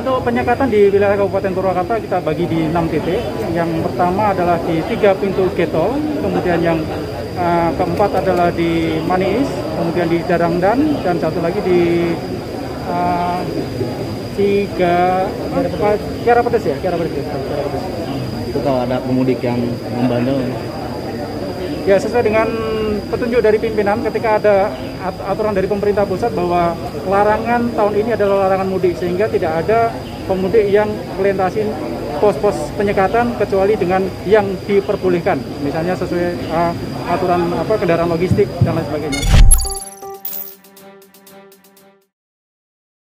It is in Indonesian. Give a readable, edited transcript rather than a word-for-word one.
Untuk penyekatan di wilayah Kabupaten Purwakarta kita bagi di 6 titik. Yang pertama adalah di 3 pintu Getol, kemudian yang keempat adalah di Maniis, kemudian di Darangdan, dan satu lagi di Kiara Pedes ya, Kiara Pedes. Itu kalau ada pemudik yang membandel. Ya, sesuai dengan petunjuk dari pimpinan ketika ada aturan dari pemerintah pusat bahwa larangan tahun ini adalah larangan mudik, sehingga tidak ada pemudik yang melintasi pos-pos penyekatan kecuali dengan yang diperbolehkan, misalnya sesuai aturan kendaraan logistik dan lain sebagainya.